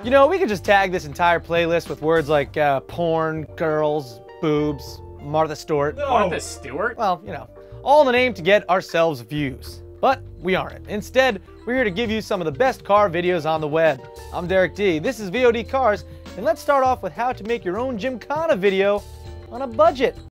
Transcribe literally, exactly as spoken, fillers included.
You know, we could just tag this entire playlist with words like uh, porn, girls, boobs, Martha Stewart. No. Martha Stewart? Well, you know, all in the name to get ourselves views. But we aren't. Instead, we're here to give you some of the best car videos on the web. I'm Derek D. This is V O D Cars, and let's start off with how to make your own Gymkhana video on a budget.